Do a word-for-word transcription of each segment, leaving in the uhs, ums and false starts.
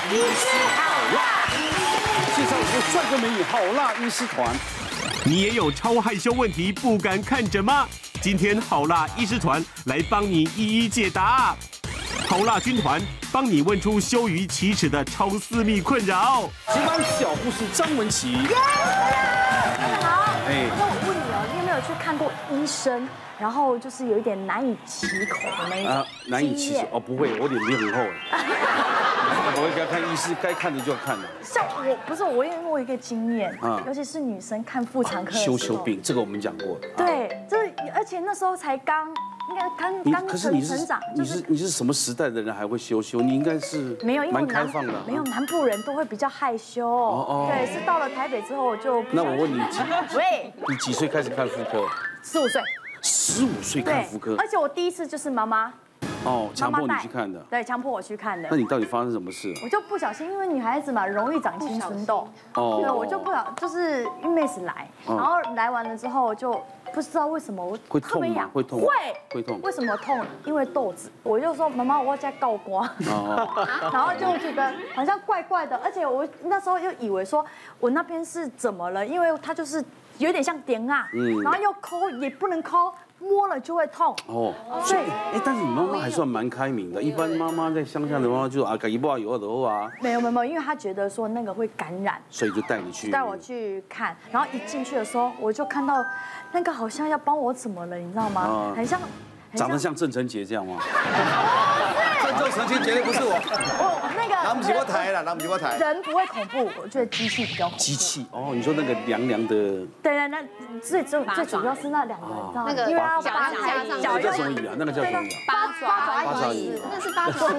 医师好辣，介绍我们帅哥美女好辣医师团。 你也有超害羞问题不敢看诊吗？今天好辣医师团来帮你一一解答。好辣军团帮你问出羞于启齿的超私密困扰。 值班小护士张文琪。 大家好。哎，那我问你哦，你有没有去看过医生？ 然后就是有一点难以启口的那一种啊， 难以启齿哦，不会，我脸皮很厚哎。我会给他看医师，该看的就要看的。 像我不是我，因为我有一个经验，尤其是女生看妇产科的时候， 羞羞病，这个我们讲过。 对，就是而且那时候才刚，应该刚刚成成长。 你是你是什么时代的人还会羞羞？你应该是没有，因为蛮开放的。 没有南部人都会比较害羞。哦哦。对，是到了台北之后我就。 那我问你， 喂， 你几岁开始看妇科？ 十五岁。 十五岁看妇科， 而且我第一次就是妈妈， 哦，强迫你去看的， 对，强迫我去看的。 那你到底发生什么事？ 我就不小心，因为女孩子嘛，容易长青春痘，哦，对，我就不小，就是因为妹子来，然后来完了之后就不知道为什么我会痛吗？会痛， 会会痛。 为什么痛？因为痘子，我就说妈妈，我要加告光，然后就觉得好像怪怪的，而且我那时候又以为说我那边是怎么了，因为它就是有点像点啊，嗯，然后又抠也不能抠。 摸了就会痛哦， 所以哎，但是你妈妈还算蛮开明的。一般妈妈在乡下的妈妈就啊，感觉不好有二头啊。 没有没有没有，因为她觉得说那个会感染， 所以就带你去带我去看。然后一进去的时候，我就看到那个好像要帮我怎么了，你知道吗？很像， 长得像郑成杰这样吗？ 郑成杰绝对不是我。 我那个。拿不起我台了， 拿不起我台。 人不会恐怖，我觉得机器比较恐怖。 机器哦，你说那个凉凉的。 对对，那最最最主要是那两个， 那个因为要把加上那个叫什么语啊？那个叫什么语？ 八爪八爪鱼， 那是八爪鱼。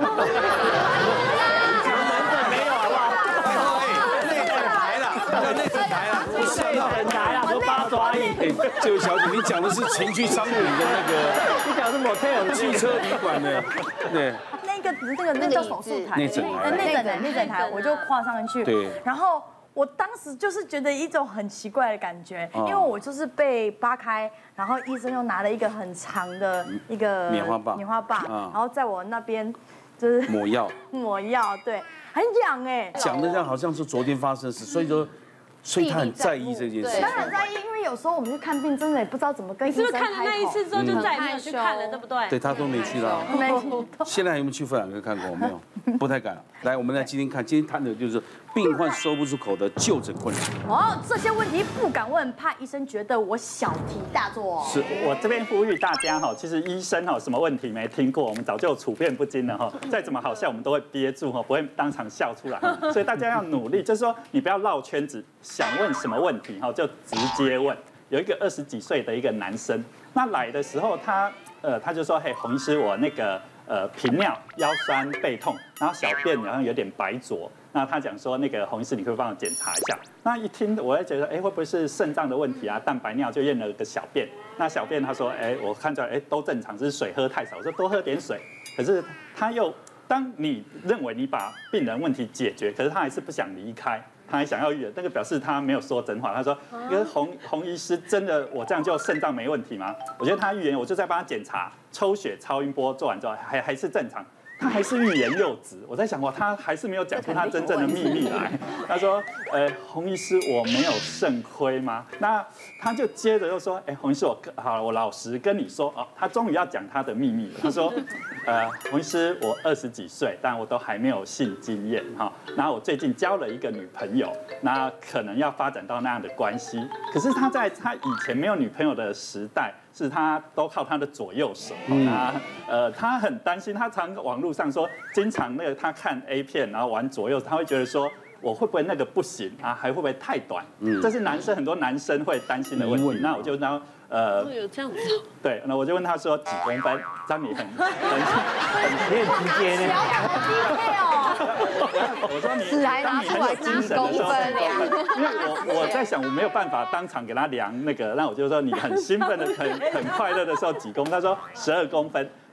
没有好不好？内诊台了，叫内诊台了，不是内诊台了，说八爪鱼。 哎，这位小姐，你讲的是情趣商务里的那个， 你讲的是 motel 汽车旅馆的，对。 那个那个那叫手术台， 内诊台， 内诊台，内诊台，我就跨上去。 对。 然后我当时就是觉得一种很奇怪的感觉，因为我就是被扒开，然后医生又拿了一个很长的一个棉花棒， 棉花棒，然后在我那边就是抹药， 抹药，对，很痒哎。 讲的这样好像是昨天发生的事，所以说。 所以他很在意这件事， 当然在意，因为有时候我们去看病，真的也不知道怎么跟医生开口。 你是不是看了那一次之后就再也没有去看了，对不对？ 对他都没去了， 没。 现在有没有去妇产科看过？没有，不太敢。来，我们来今天看，今天谈的就是病患说不出口的就诊困扰。 哦，这些问题不敢问，怕医生觉得我小题大做。 是我这边呼吁大家哈，其实医生哈什么问题没听过，我们早就处变不惊了哈。再怎么好笑，我们都会憋住哈，不会当场笑出来。所以大家要努力，就是说你不要绕圈子，想问什么问题。 问题哈就直接问，有一个二十几岁的一个男生，那来的时候他呃他就说，嘿，洪医师，我那个呃频尿、腰酸背痛，然后小便好像有点白浊，那他讲说那个洪医师，你可以帮我检查一下。那一听我会觉得，哎，会不会是肾脏的问题啊？蛋白尿就验了个小便，那小便他说，哎，我看出来，哎，都正常，只是水喝太少，我说多喝点水，可是他又当你认为你把病人问题解决，可是他还是不想离开。 他还想要预约，那个表示他没有说真话。他说：“跟洪洪医师，真的我这样就肾脏没问题吗？”我觉得他预言，我就在帮他检查抽血、超音波，做完之后还还是正常。他还是欲言又止。我在想，哇，他还是没有讲出他真正的秘密来。他说：“呃，洪医师，我没有肾亏吗？”那他就接着又说：“哎，洪医师，我好，我老实跟你说哦，他终于要讲他的秘密了。他说：‘呃，洪医师，我二十几岁，但我都还没有性经验哈。然后我最近交了一个女朋友，那可能要发展到那样的关系。可是他在他以前没有女朋友的时代。” 是他都靠他的左右手，啊，呃，他很担心，他常网络上说，经常那个他看 A 片，然后玩左右，他会觉得说，我会不会那个不行啊？还会不会太短？嗯，这是男生很多男生会担心的问题。那我就让呃， 有这样子， 对，那我就问他说几公分？张你很很很很直接呢。我说你当你很有精神的时候，因为我我在想我没有办法当场给他量那个，那我就说你很兴奋的、很很快乐的时候几公分？他说十二公分。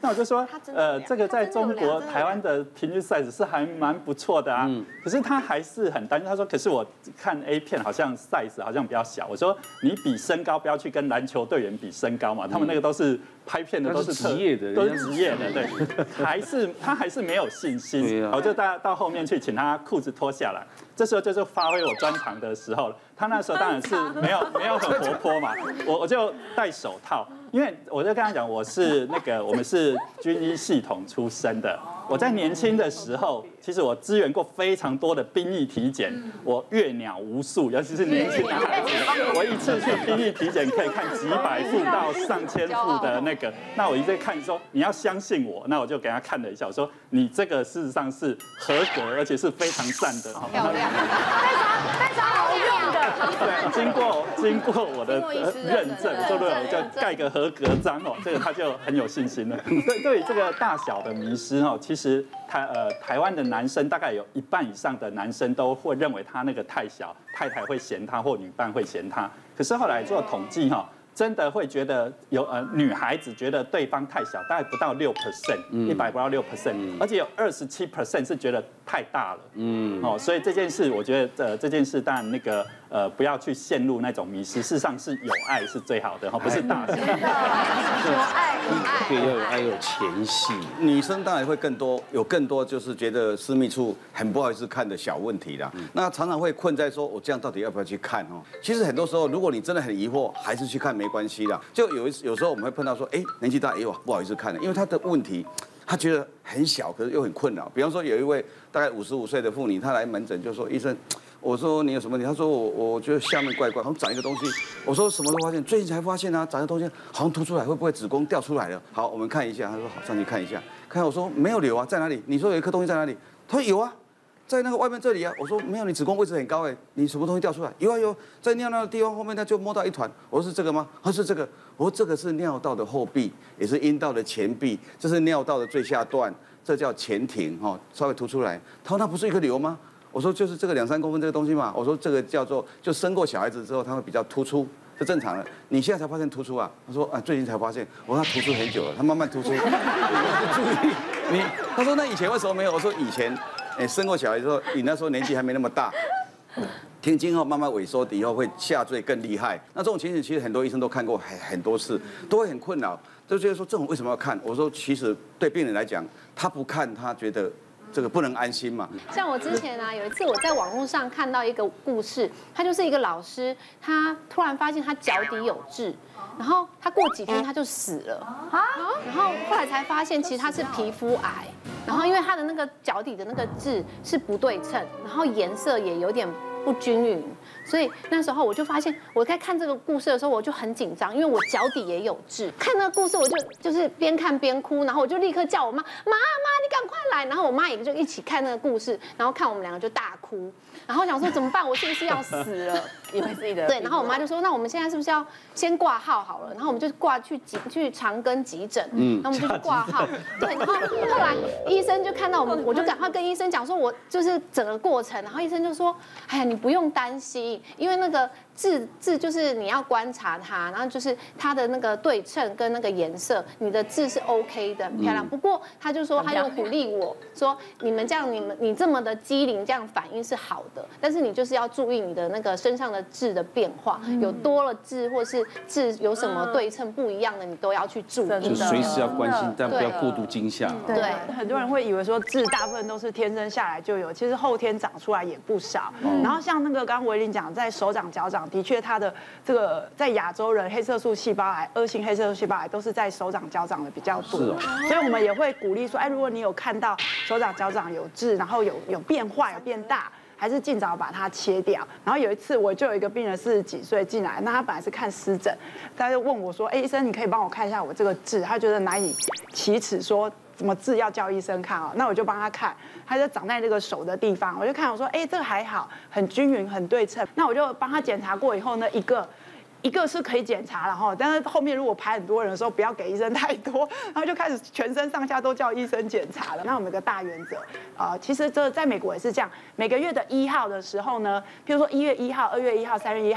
那我就说，呃，这个在中国台湾的平均 size 是还蛮不错的啊。可是他还是很担心，他说，可是我看 A 片好像 size 好像比较小。我说你比身高不要去跟篮球队员比身高嘛，他们那个都是拍片的都是职业的， 都是职业的，对，还是他还是没有信心。我就到到后面去请他裤子脱下来，这时候就是发挥我专长的时候了。他那时候当然是没有没有很活泼嘛，我我就戴手套。因为我就跟他讲，我是那个我们是军医系统出身的。我在年轻的时候，其实我支援过非常多的兵役体检，我阅鸟无数，尤其是年轻的孩子，我一次去兵役体检可以看几百副到上千副的那个。那我一直看说你要相信我，那我就给他看了一下，我说你这个事实上是合格，而且是非常赞的。 漂亮，非常非常好用的。 对，经过经过我的认证，对不对？我就盖个合格章哦，这个他就很有信心了。对，对于这个大小的迷失哦，其实台呃台湾的男生大概有一半以上的男生都会认为他那个太小，太太会嫌他或女伴会嫌他。可是后来做统计哈。真的会觉得有呃女孩子觉得对方太小，大概不到六 percent， 一百不到六 percent， 而且有二十七 percent 是觉得太大了。嗯，哦，所以这件事我觉得呃这件事当然那个呃不要去陷入那种迷失，事实上是有爱是最好的哈，不是大小。 有爱，有爱， 对，要有爱，有前戏。 女生当然会更多，有更多就是觉得私密处很不好意思看的小问题啦。那常常会困在说，我这样到底要不要去看哦？其实很多时候，如果你真的很疑惑，还是去看没关系啦。就有一有时候我们会碰到说，哎，年纪大，哎呦不好意思看了，因为他的问题，他觉得很小，可是又很困扰。比方说有一位大概五十五岁的妇女，她来门诊就说，医生。我说你有什么问题？他说我我觉得下面怪怪，好像长一个东西。我说什么都发现，最近才发现啊，长一个东西好像凸出来，会不会子宫掉出来了？好，我们看一下。他说好，上去看一下。看我说没有瘤啊，在哪里？你说有一颗东西在哪里？他说有啊，在那个外面这里啊。我说没有，你子宫位置很高哎，你什么东西掉出来？有啊有，在尿尿的地方后面他就摸到一团。我说是这个吗？他说是这个。我说这个是尿道的后壁，也是阴道的前壁，这是尿道的最下段，这叫前庭哈，稍微凸出来。他说那不是一个瘤吗？我说就是这个两三公分这个东西嘛，我说这个叫做就生过小孩子之后，它会比较突出，是正常的。你现在才发现突出啊？他说啊，最近才发现。我说他突出很久了，他慢慢突出。你要注意，你他说那以前为什么没有？我说以前，哎，生过小孩之后，你那时候年纪还没那么大，停经后慢慢萎缩以后会下坠更厉害。那这种情形其实很多医生都看过很很多次，都会很困扰，就觉得说这种为什么要看？我说其实对病人来讲，他不看他觉得。这个不能安心嘛？ 像我之前啊，有一次我在网络上看到一个故事，他就是一个老师，他突然发现他脚底有痣，然后他过几天他就死了啊，然后后来才发现其实他是皮肤癌，然后因为他的那个脚底的那个痣是不对称，然后颜色也有点不均匀。所以那时候我就发现，我在看这个故事的时候，我就很紧张，因为我脚底也有痣。看那个故事，我就就是边看边哭，然后我就立刻叫我妈，妈妈，你赶快来。然后我妈也就一起看那个故事，然后看我们两个就大哭，然后想说怎么办？我是不是要死了？ 以为自己的对。然后我妈就说，那我们现在是不是要先挂号好了？然后我们就挂去急去长庚急诊，嗯，然后我们就去挂号。对，然后后来医生就看到我们，我就赶快跟医生讲说，我就是整个过程，然后医生就说，哎呀，你不用担心。因为那个痣痣就是你要观察它，然后就是它的那个对称跟那个颜色，你的痣是 OK 的，很漂亮。不过他就说他又鼓励我说，你们这样你们你这么的机灵，这样反应是好的，但是你就是要注意你的那个身上的痣的变化，有多了痣或是痣有什么对称不一样的，你都要去注意， 就随时要关心，但不要过度惊吓。 对， 很多人会以为说痣大部分都是天生下来就有，其实后天长出来也不少。然后像那个刚刚维林讲，在手掌、脚掌，的确它的这个在亚洲人黑色素细胞癌、恶性黑色素细胞癌都是在手掌、脚掌的比较多。是哦。所以我们也会鼓励说，哎，如果你有看到手掌、脚掌有痣，然后有有变坏、有变大，还是尽早把它切掉。然后有一次我就有一个病人四十几岁进来，那他本来是看湿疹，他就问我说，哎，医生你可以帮我看一下我这个痣？他觉得难以启齿，说怎么痣要叫医生看啊？那我就帮他看，他就长在那个手的地方，我就看我说，哎，这个还好，很均匀，很对称。那我就帮他检查过以后呢，一个。一个是可以检查了哈，但是后面如果排很多人的时候，不要给医生太多，然后就开始全身上下都叫医生检查了。那我们有个大原则啊，其实这在美国也是这样，每个月的一号的时候呢，譬如说一月一号、二月一号、三月一号，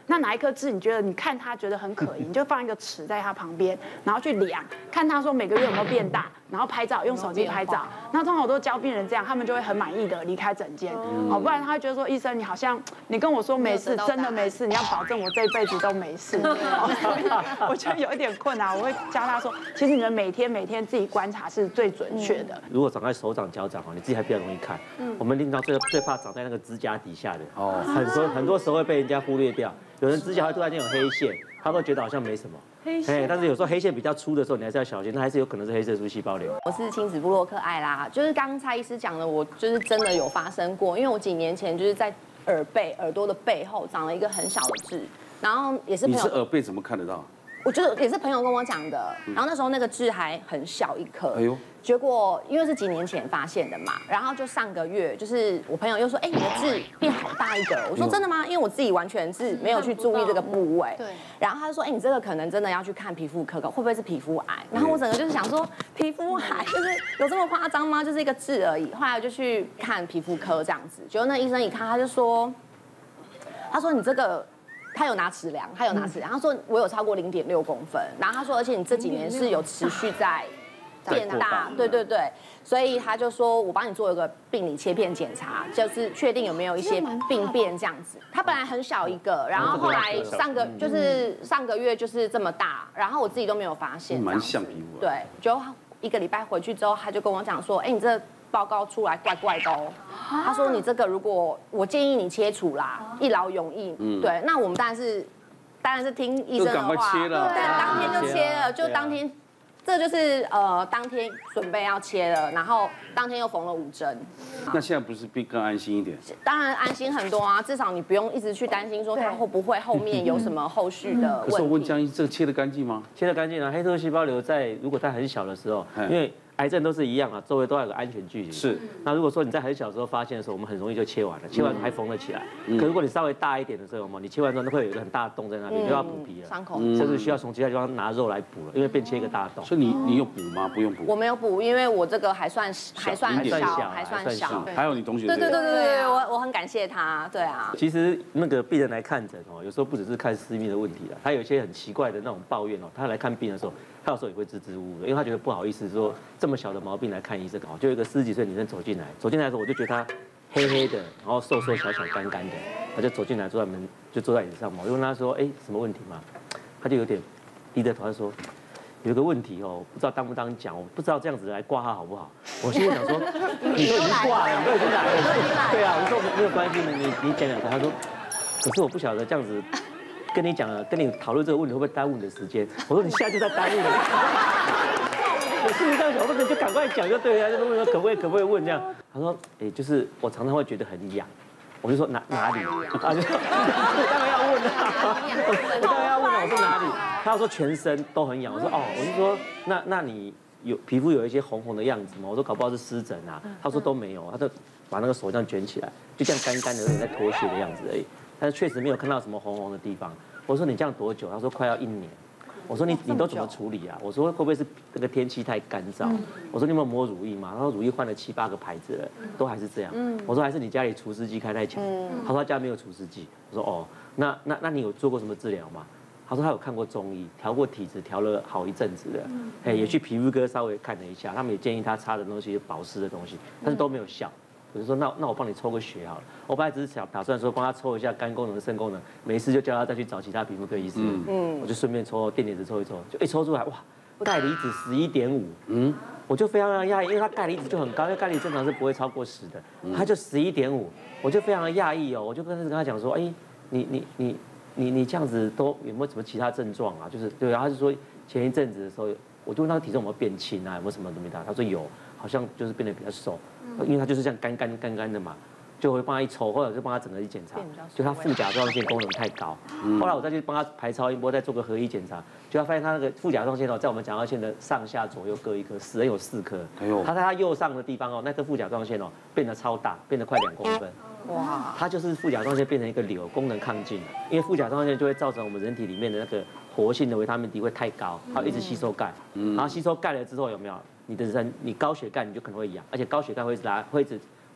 那哪一颗痣你觉得你看它觉得很可疑，你就放一个尺在它旁边，然后去量，看它说每个月有没有变大，然后拍照，用手机拍照。那通常我都教病人这样，他们就会很满意的离开诊间。哦，不然他会觉得说医生你好像你跟我说没事，真的没事，你要保证我这一辈子都没事。我觉得有一点困难，我会教他说，其实你们每天每天自己观察是最准确的。 如果长在手掌、脚掌哦，你自己还比较容易看。我们领导最最怕长在那个指甲底下的哦，很多很多时候会被人家忽略掉。有人指甲会突然间有黑线，他都觉得好像没什么。黑线，但是有时候黑线比较粗的时候，你还是要小心，那还是有可能是黑色素细胞瘤。 我是亲子部落客艾拉，就是刚刚蔡医师讲的，我就是真的有发生过，因为我几年前就是在耳背耳朵的背后长了一个很小的痣，然后也是朋友。 你是耳背怎么看得到？ 我觉得也是朋友跟我讲的，然后那时候那个痣还很小一颗，哎呦，结果因为是几年前发现的嘛，然后就上个月，就是我朋友又说，哎，你的痣变好大一个，我说真的吗？因为我自己完全是没有去注意这个部位，对，然后他就说，哎，你这个可能真的要去看皮肤科，会不会是皮肤癌？然后我整个就是想说，皮肤癌就是有这么夸张吗？就是一个痣而已，后来就去看皮肤科这样子，结果那医生一看，他就说，他说你这个。他有拿尺量，他有拿尺量。他说我有超过零点六公分，然后他说，而且你这几年是有持续在变大，对对对，所以他就说我帮你做一个病理切片检查，就是确定有没有一些病变这样子。他本来很小一个，然后后来上个就是上个月就是这么大，然后我自己都没有发现， 蛮像皮肤。 对，就一个礼拜回去之后，他就跟我讲说，哎，你这报告出来怪怪的哦。他说你这个如果我建议你切除啦，一劳永逸。嗯，对，那我们当然是当然是听医生的话， 对， 当天就切了，就当天，这就是呃当天准备要切了，然后当天又缝了五针。 那现在不是比更安心一点？ 当然安心很多啊，至少你不用一直去担心说它会不会后面有什么后续的问题。 可是我问江医，这个切得干净吗？ 切得干净啊，黑色素细胞瘤在如果在很小的时候，因为癌症都是一样啊，周围都要有个安全距离。是。那如果说你在很小的时候发现的时候，我们很容易就切完了，切完还缝了起来。可如果你稍微大一点的时候嘛，你切完之后会有一个很大的洞在那边，就要补皮了， 伤口， 甚至需要从其他地方拿肉来补了，因为变切一个大洞。 所以你你有补吗？不用补。 我没有补，因为我这个还算还算小，还算小。 还有你同学。 对对对对对，我我很感谢他，对啊。 其实那个病人来看诊哦，有时候不只是看私密的问题了，他有一些很奇怪的那种抱怨哦，他来看病的时候。他有时候也会支支吾吾的，因为他觉得不好意思说这么小的毛病来看医生哦。就有一个四十几岁女生走进来，走进来的时候我就觉得她黑黑的，然后瘦瘦小小干干的，她就走进来坐在门就坐在椅子上嘛。我就问她说：“哎，什么问题嘛？”她就有点低着头，她说：“有个问题哦，不知道当不当讲，我不知道这样子来挂号好不好？”我心里想说：“你都已经挂了，你都已经来了，对啊。”我说：“没有关系，你你讲讲看。”她说：“可是我不晓得这样子。”跟你讲了，跟你讨论这个问题会不会耽误你的时间？我说你现在就在耽误了。我心里这样想，我说你就赶快讲就对了，就问说可不可以可不可以问这样？他说，哎，就是我常常会觉得很痒，我就说哪哪里？他就我当然要问啊，我当然要问了，我说哪里？他说全身都很痒，我说哦，我就说那那你有皮肤有一些红红的样子吗？我说搞不好是湿疹啊。他说都没有，他就把那个手这样卷起来，就这样干干的，有点在脱屑的样子而已。但是确实没有看到什么红红的地方。我说你这样多久？他说快要一年。我说你你都怎么处理啊？我说会不会是那个天气太干燥？我说你有没有抹乳液嘛？他说乳液换了七八个牌子了，都还是这样。我说还是你家里除湿机开太强。他说他家没有除湿机。我说哦，那那那你有做过什么治疗吗？他说他有看过中医，调过体质，调了好一阵子的。哎，也去皮肤科稍微看了一下，他们也建议他擦的东西保湿的东西，但是都没有效。我就说那那我帮你抽个血好了，我本来只是想打算说帮他抽一下肝功能、肾功能，没事就叫他再去找其他皮肤科医师。嗯，我就顺便抽电解质抽一抽，就一抽出来哇，钙离子十一点五，嗯，我就非常的讶异，因为他钙离子就很高，因为钙离子正常是不会超过十的，他就十一点五，我就非常的讶异哦，我就跟跟他讲说，哎，你你你你你这样子都有没有什么其他症状啊？就是对，然后他就说前一阵子的时候，我就问他体重有没有变轻啊，有没有什么东西他，他说有。好像就是变得比较瘦，因为他就是这样干干干干的嘛，就会帮他一抽，或者是帮他整个一检查，就他副甲状腺功能太高。后来我再去帮他排超音波，再做个核医检查，就他发现他那个副甲状腺哦，在我们甲状腺的上下左右各一颗，死人有四颗。他在他右上的地方哦，那颗副甲状腺哦变得超大，变得快两公分。哇！他就是副甲状腺变成一个瘤，功能亢进了，因为副甲状腺就会造成我们人体里面的那个活性的维他命 D 会太高，它一直吸收钙，然后吸收钙了之后有没有？你的人，你高血钙你就可能会痒，而且高血钙会一直拉，会一直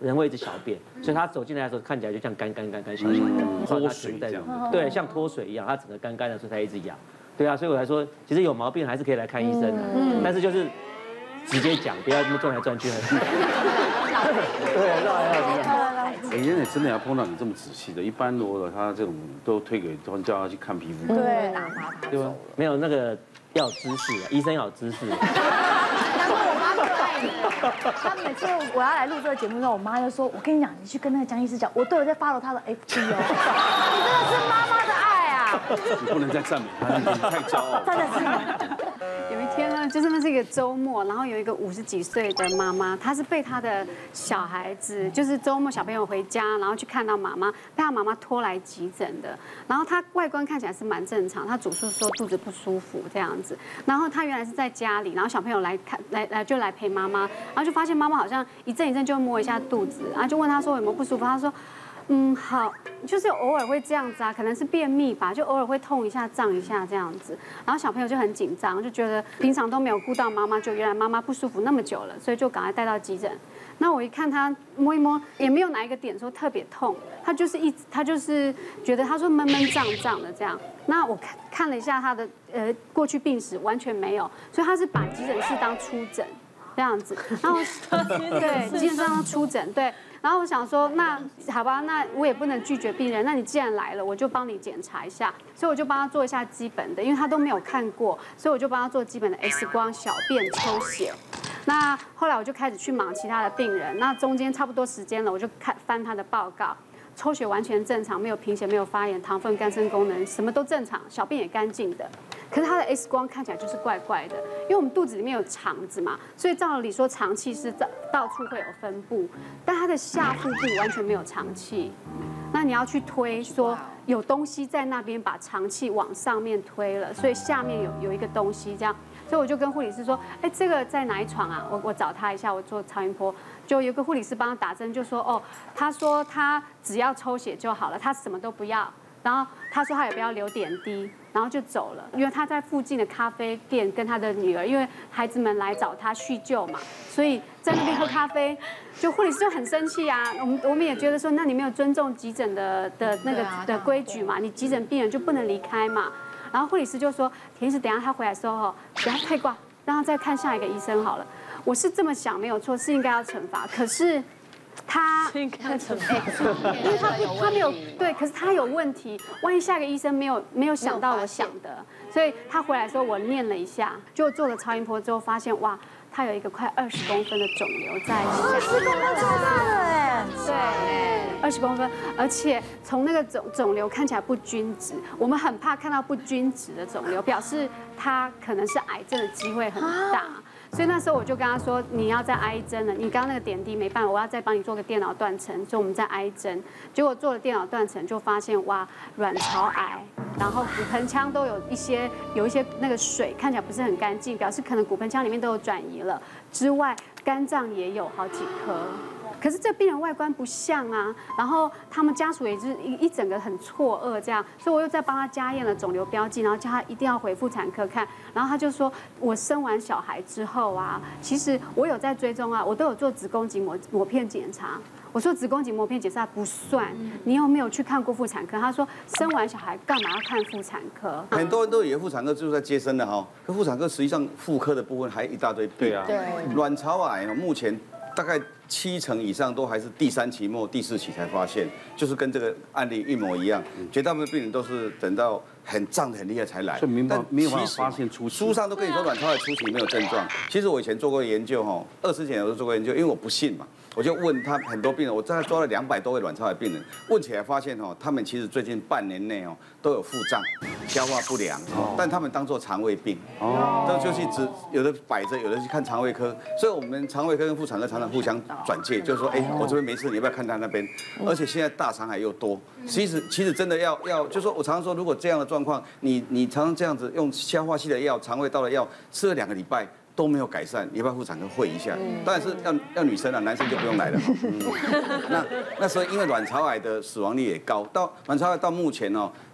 人会一直小便，所以他走进来的时候看起来就像干干干干小小的， 脱水这样。 对，像脱水一样，他整个干干的，所以才一直痒。对啊，所以我来说，其实有毛病还是可以来看医生的，但是就是直接讲，不要这么转来转去。对，绕来绕去。 哎，真的真的要碰到你这么仔细的，一般如果他这种都推给叫他去看皮肤， 对， 打发他对吧？没有那个要有知识啊，医生要有知识。 难怪我妈最爱你。她每次我要来录这个节目的时候，我妈就说：“我跟你讲，你去跟那个江医师讲，我都有在 follow 他的 F B 哦。”你真的是妈妈的爱啊！ 你不能再赞美他，你太骄傲。 真的是。 有一天呢，就是那是一个周末，然后有一个五十几岁的妈妈，她是被她的小孩子，就是周末小朋友回家，然后去看到妈妈，被她妈妈拖来急诊的。然后她外观看起来是蛮正常，她主诉说肚子不舒服这样子。然后她原来是在家里，然后小朋友来看来来就来陪妈妈，然后就发现妈妈好像一阵一阵就摸一下肚子，然后就问她说有没有不舒服，她说。嗯，好，就是偶尔会这样子啊，可能是便秘吧，就偶尔会痛一下、胀一下这样子。然后小朋友就很紧张，就觉得平常都没有顾到妈妈，就原来妈妈不舒服那么久了，所以就赶快带到急诊。那我一看他摸一摸，也没有哪一个点说特别痛，他就是一他就是觉得他说闷闷胀胀的这样。那我看看了一下他的呃过去病史，完全没有，所以他是把急诊室当出诊这样子。然后对，急诊室当出诊对。然后我想说，那好吧，那我也不能拒绝病人。那你既然来了，我就帮你检查一下。所以我就帮他做一下基本的，因为他都没有看过，所以我就帮他做基本的 X 光、小便、抽血。那后来我就开始去忙其他的病人。那中间差不多时间了，我就看翻他的报告，抽血完全正常，没有贫血，没有发炎，糖分、肝肾功能什么都正常，小便也干净的。可是他的 X 光看起来就是怪怪的，因为我们肚子里面有肠子嘛，所以照理说肠气是到到处会有分布，但他的下腹部完全没有肠气。那你要去推说有东西在那边把肠气往上面推了，所以下面有有一个东西这样，所以我就跟护理师说，哎，这个在哪一床啊？我我找他一下，我做超音波，就有个护理师帮他打针，就说哦，他说他只要抽血就好了，他什么都不要。然后他说他也不要留点滴，然后就走了。因为他在附近的咖啡店跟他的女儿，因为孩子们来找他叙旧嘛，所以在那边喝咖啡，就护理师就很生气啊。我们我们也觉得说，那你没有尊重急诊的的那个的规矩嘛，你急诊病人就不能离开嘛。然后护理师就说，田医师，等一下他回来的时候，不要退挂，让他再看下一个医生好了。我是这么想，没有错，是应该要惩罚，可是。他应该惩罚，因为他他没有对，可是他有问题，万一下个医生没有没有想到我想的，所以他回来的时候我念了一下，就做了超音波之后发现哇，他有一个快二十公分的肿瘤在下， 二十公分超大的哎， 对，二十公分，而且从那个肿肿瘤看起来不均值，我们很怕看到不均值的肿瘤，表示他可能是癌症的机会很大。所以那时候我就跟他说，你要再挨针了。你刚刚那个点滴没办法，我要再帮你做个电脑断层，所以我们再挨针。结果做了电脑断层，就发现哇，卵巢癌，然后骨盆腔都有一些有一些那个水，看起来不是很干净，表示可能骨盆腔里面都有转移了。之外，肝脏也有好几颗。可是这病人外观不像啊，然后他们家属也是一一整个很错愕这样，所以我又再帮他加验了肿瘤标记，然后叫他一定要回妇产科看。然后他就说，我生完小孩之后啊，其实我有在追踪啊，我都有做子宫颈膜膜片检查。我说子宫颈膜片检查不算，你有没有去看过妇产科？他说生完小孩干嘛要看妇产科？ 很多人都以为妇产科就是在接生的哈，可妇产科实际上妇科的部分还一大堆病。 对啊， 卵巢癌目前大概七成以上都还是第三期末、第四期才发现，就是跟这个案例一模一样。绝大部分病人都是等到很胀得很厉害才来， 所以没办法没有办法发现初期。 书上都跟你说卵巢癌初期没有症状。其实我以前做过研究哈，二十年我都做过研究，因为我不信嘛。我就问他很多病人，我大概抓了两百多位卵巢癌病人，问起来发现哦，他们其实最近半年内哦都有腹胀、消化不良，但他们当作肠胃病，哦，都就去只有的摆着，有的去看肠胃科，所以我们肠胃科跟妇产科常常互相转介，就是说，哎，我这边没事，你要不要看他那边？而且现在大肠癌又多，其实其实真的要要，就说我常常说，如果这样的状况，你你常常这样子用消化系的药、肠胃道的药吃了两个礼拜。都没有改善，你要不要妇产科会一下？当然是要要女生啊，男生就不用来了。那那时候因为卵巢癌的死亡率也高，到卵巢癌到目前哦，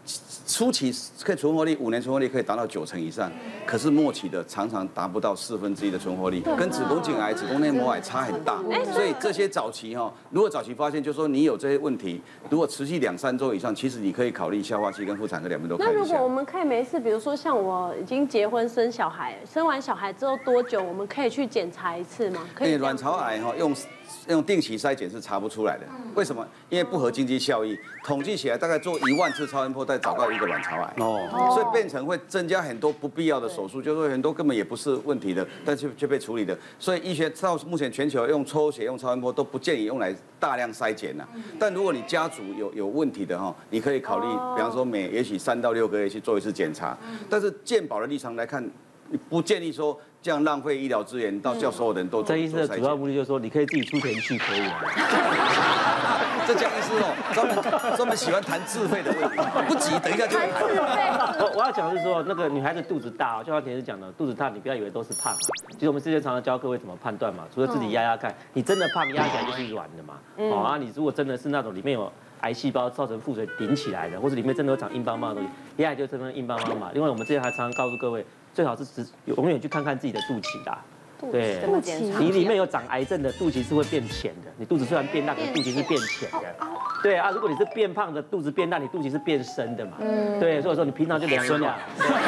初期可以存活率五年存活率可以达到九成以上，可是末期的常常达不到四分之一的存活率，跟子宫颈癌、子宫内膜癌差很大。所以这些早期哈，如果早期发现，就说你有这些问题，如果持续两三周以上，其实你可以考虑消化器跟妇产科两边都看一下。 那如果我们可以没事，比如说像我已经结婚生小孩，生完小孩之后多久我们可以去检查一次吗？可以。 卵巢癌哈用。用定期筛检是查不出来的，为什么？因为不合经济效益，统计起来大概做一万次超音波，再找到一个卵巢癌，哦，所以变成会增加很多不必要的手术，就是很多根本也不是问题的，但是却被处理的。所以医学到目前全球用抽血、用超音波都不建议用来大量筛检呐。但如果你家族有有问题的哈，你可以考虑，比方说每也许三到六个月去做一次检查。但是健保的立场来看，不建议说。这样浪费医疗资源，到叫所有人都。 这医师的主要目的就是说，你可以自己出钱去，可以吗？ 这江医师哦，专门专门喜欢谈自费的问题，不急，等一下就会谈。 我我要讲的是说，那个女孩子肚子大，就像田师讲的，肚子大，你不要以为都是胖。其实我们之前常常教各位怎么判断嘛，除了自己压压看，你真的胖压起来就是软的嘛。哦啊，你如果真的是那种里面有癌细胞造成腹水顶起来的，或者里面真的有长硬邦邦的东西，压起来就真的硬邦邦嘛。另外，我们之前还常常告诉各位。最好是只永远去看看自己的肚脐啦，对，你里面有长癌症的肚脐是会变浅的，你肚子虽然变大，可是肚脐是变浅的。对啊，如果你是变胖的，肚子变大，你肚脐是变深的嘛。嗯，对，所以说你平常就量一下。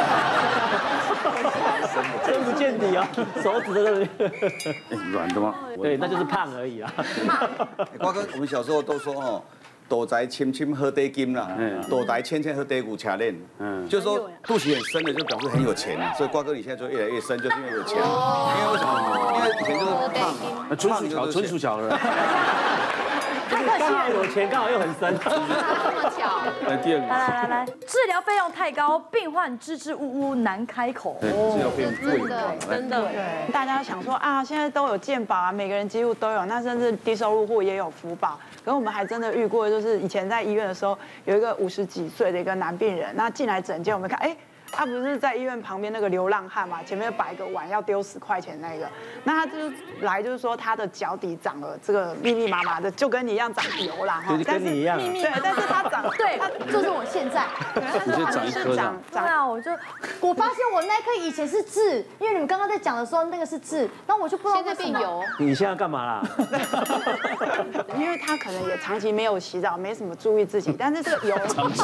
深不见底啊，手指的软的吗？ 对，那就是胖而已啊。 瓜哥，我们小时候都说哦。大财深深好地金啦，大财浅浅好地骨车链，嗯，就是说肚脐很深的就表示很有钱，所以瓜哥你现在就越来越深，就是因为有钱，因为为什么？因为以前就是胖， 纯属巧，纯属巧合。 太客气了，有钱刚好又很深， 这么巧。 来第二个， 来来来，治疗费用太高，病患支支吾吾难开口。 治疗费用贵， 真的， 对，大家想说啊，现在都有健保啊，每个人几乎都有，那甚至低收入户也有福保。可是我们还真的遇过，就是以前在医院的时候，有一个五十几岁的一个男病人，那进来诊间，我们看，哎。他不是在医院旁边那个流浪汉嘛，前面摆个碗要丢十块钱那个，那他就是来就是说他的脚底长了这个密密麻麻的，就跟你一样长瘤啦哈， 就跟你一样， 对，但是他长， 对，就是我现在， 你就长一颗长， 对啊，我就我发现我那颗以前是痣，因为你们刚刚在讲的时候那个是痣，然后我就不知道现在变油， 你现在干嘛啦？ 因为他可能也长期没有洗澡，没什么注意自己，但是这个油长期。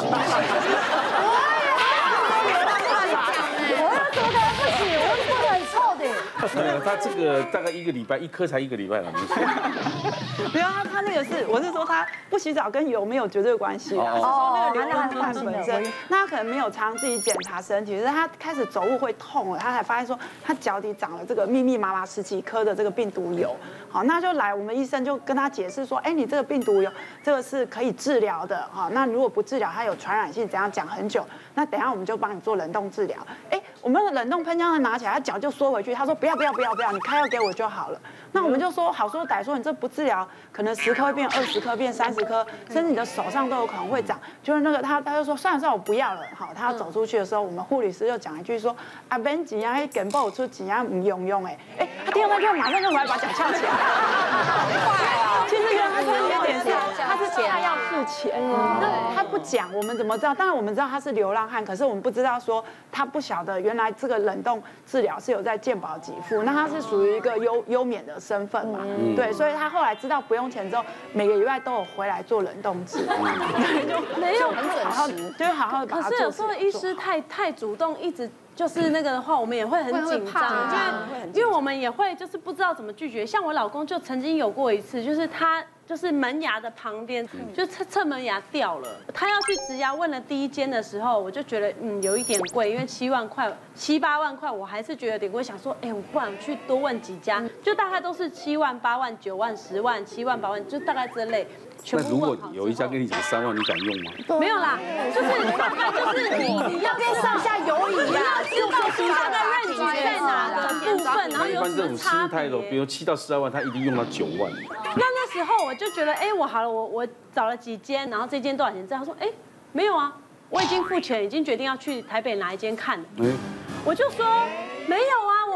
我要怎么可能不洗？我是不很臭的。 没有，他这个大概一个礼拜，一颗才一个礼拜了。 没有，他他那个是，我是说他不洗澡跟油没有绝对关系啊。哦，那个流浪汉本身，那他可能没有常自己检查身体，就是他开始走路会痛了，他才发现说他脚底长了这个密密麻麻十几颗的这个病毒疣。好，那就来我们医生就跟他解释说，哎，你这个病毒疣这个是可以治疗的哈。那如果不治疗，它有传染性，怎样讲很久。那等下我们就帮你做冷冻治疗。哎，我们那个冷冻喷枪拿起来，他脚就缩回去。他说不要不要不要不要，你开药给我就好了。那我们就说好说歹说，你这不治疗，可能十颗变二十颗变三十颗，甚至你的手上都有可能会长。就是那个他他就说算了算了，我不要了。好，他要走出去的时候，我们护理师就讲一句说啊，免钱啊，迄根本有出钱啊，唔用用哎。哎，他听到那句马上就回来把脚翘起来。其实原来他有点是他是他要付钱，那他不讲，我们怎么知道？当然我们知道他是流浪汉，可是我们不知道说他不晓得原来这个冷冻治疗是有在健保给付，那他是属于一个优优免的身份嘛，对，所以他后来知道不用钱之后，每个礼拜都有回来做冷冻治疗，就没有很准时，就好好的把它做。 可是有时候医师太太主动，一直。就是那个的话，我们也会很紧张，因为因为我们也会就是不知道怎么拒绝。像我老公就曾经有过一次，就是他就是门牙的旁边，就侧侧门牙掉了，他要去植牙，问了第一间的时候，我就觉得嗯有一点贵，因为七万块七八万块，我还是觉得有点贵，想说哎，我不然去多问几家，就大概都是七万、八万、九万、十万、七万、八万，就大概这类。 那如果有一家跟你讲三万，你敢用吗？ 没有啦，就是就是你你要跟上下游移啊，知道它的认知在哪个部分，然后有什么差别。 比如七到十二万，他一定用到九万。 那那时候我就觉得，哎，我好了，我我找了几间，然后这间多少钱？这样说，哎，没有啊，我已经付钱，已经决定要去台北哪一间看了。我就说没有啊，我们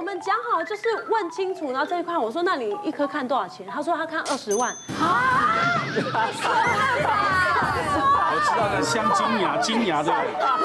们讲好就是问清楚，然后这一块我说那你一颗看多少钱？他说他看二十万。啊！ 我知道的镶金牙，金牙对。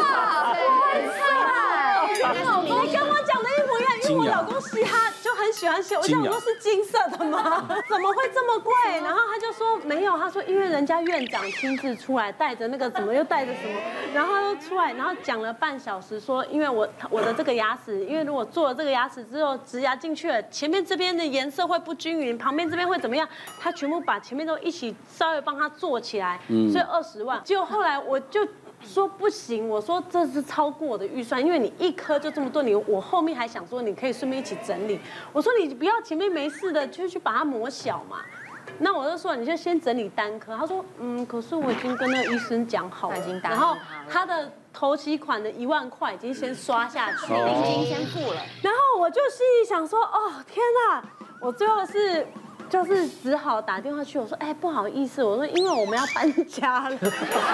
你跟我讲的一模一样，因为我老公嘻哈就很喜欢写，我想说是金色的吗？怎么会这么贵？然后他就说没有，他说因为人家院长亲自出来带着那个怎么又带着什么，然后他就出来，然后讲了半小时说，因为我我的这个牙齿，因为如果做了这个牙齿之后植牙进去了，前面这边的颜色会不均匀，旁边这边会怎么样？他全部把前面都一起稍微帮他做起来，所以二十万。结果后来我就。说不行，我说这是超过我的预算，因为你一颗就这么多，你我后面还想说你可以顺便一起整理。我说你不要前面没事的就去把它磨小嘛。那我就说你就先整理单颗。他说嗯，可是我已经跟那个医生讲好了，然后他的头期款的一万块已经先刷下去了， 已经先付了。 然后我就心里想说哦天哪，我最后是。就是只好打电话去，我说，哎，不好意思，我说因为我们要搬家了，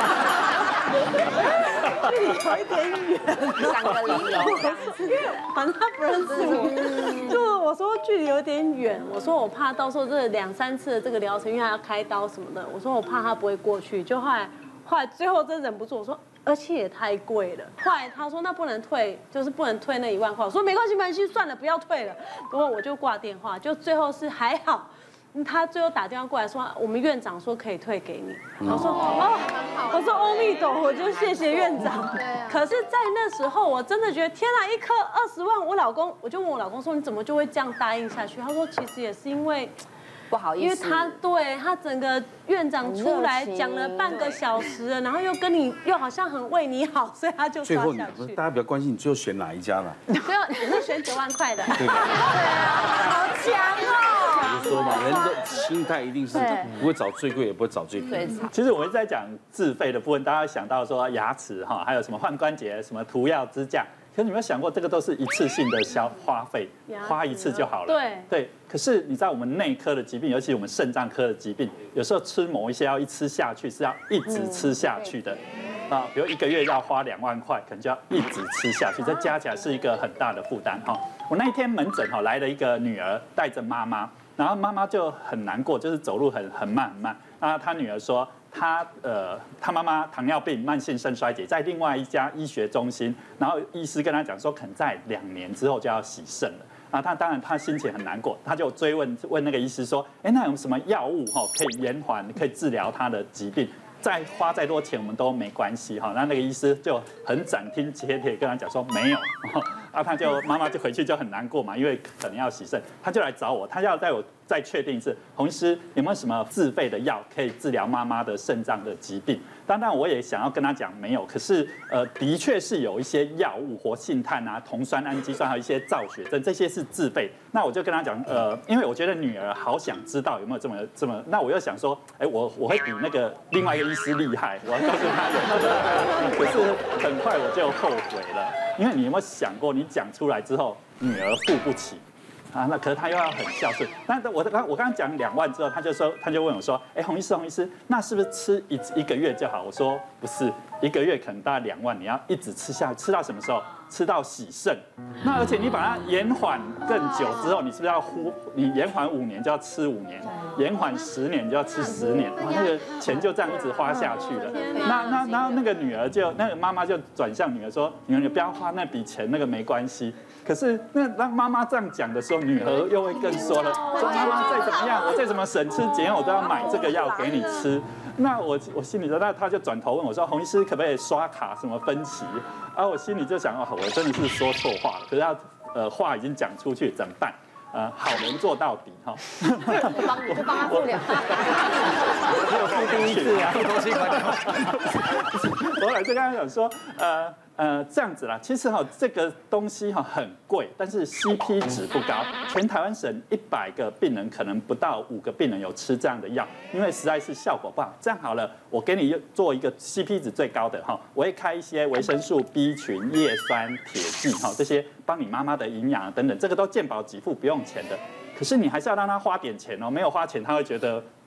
距离有一点远， 讲个理由， 因为反正他不认识我，就我说距离有点远，我说我怕到时候这两三次的这个疗程，因为他要开刀什么的，我说我怕他不会过去，就后来后来最后真忍不住，我说。而且也太贵了。后来他说那不能退，就是不能退那一万块。我说没关系没关系，算了不要退了。不过我就挂电话，就最后是还好，他最后打电话过来说我们院长说可以退给你。我说哦，我说阿弥陀佛，我就谢谢院长。可是，在那时候我真的觉得天哪，一颗二十万，我老公我就问我老公说你怎么就会这样答应下去？他说其实也是因为。 不好意思， 因为他对他整个院长出来讲了半个小时了，然后又跟你又好像很为你好，所以他就刷下去。 大家比较关心你最后选哪一家了？ 最后你是选九万块的。 对啊， 好强哦！ 我就说嘛，人的心态一定是不会找最贵，也不会找最便宜。 其实我们在讲自费的部分，大家想到说牙齿哈，还有什么换关节、什么涂药、支架。可是你有没有想过，这个都是一次性的消花费，花一次就好了。 对对。可是你知道我们内科的疾病，尤其我们肾脏科的疾病，有时候吃某一些药一吃下去是要一直吃下去的，啊，比如一个月要花两万块，可能就要一直吃下去，这加起来是一个很大的负担哈。我那一天门诊哈来了一个女儿带着妈妈，然后妈妈就很难过，就是走路很很慢很慢。啊，她女儿说。他呃，他妈妈糖尿病、慢性肾衰竭，在另外一家医学中心，然后医师跟他讲说，可能在两年之后就要洗肾了。啊，他当然他心情很难过，他就追问问那个医师说，哎，那有什么药物哈可以延缓、可以治疗他的疾病？再花再多钱我们都没关系哈。那那个医师就很斩钉截铁跟他讲说没有，啊，他就妈妈就回去就很难过嘛，因为可能要洗肾，他就来找我，他要带我。再确定是洪医师有没有什么自费的药可以治疗妈妈的肾脏的疾病？当然我也想要跟他讲没有，可是呃的确是有一些药物，活性炭啊、酮酸氨基酸，还有一些造血针，这些是自费。那我就跟他讲，呃，因为我觉得女儿好想知道有没有这么这么，那我又想说，哎，我我会比那个另外一个医师厉害，我要告诉他有这个，可是很快我就后悔了，因为你有没有想过，你讲出来之后，女儿付不起。啊，那可是他又要很孝顺。那我刚我刚刚讲两万之后，他就说，他就问我说，哎，洪医师，洪医师，那是不是吃一一个月就好？我说不是，一个月可能大概两万，你要一直吃下去，吃到什么时候？吃到洗肾。那而且你把它延缓更久之后，你是不是要呼？你延缓五年就要吃五年，延缓十年就要吃十年，哇，那个钱就这样一直花下去了。那那然后那个女儿就那个妈妈就转向女儿说，女儿你不要花那笔钱，那个没关系。可是那当妈妈这样讲的时候，女儿又会更说了，说妈妈再怎么样，我再怎么省吃俭用，我都要买这个药给你吃。那我我心里说，那他就转头问我说，洪医师可不可以刷卡什么分期？啊，我心里就想，哦，我真的是说错话了。可是他呃话已经讲出去，怎么办？呃，好人做到底哈。 我帮你就帮他付两万。 我有付第一次啊，付东西款。后来就跟他讲说，呃。呃，这样子啦，其实哈，这个东西哈很贵，但是 C P 值不高。全台湾省一百个病人，可能不到五个病人有吃这样的药，因为实在是效果不好。这样好了，我给你做一个 C P 值最高的哈，我会开一些维生素 B 群、叶酸、铁剂哈，这些帮你妈妈的营养等等，这个都健保给付不用钱的。可是你还是要让他花点钱哦，没有花钱他会觉得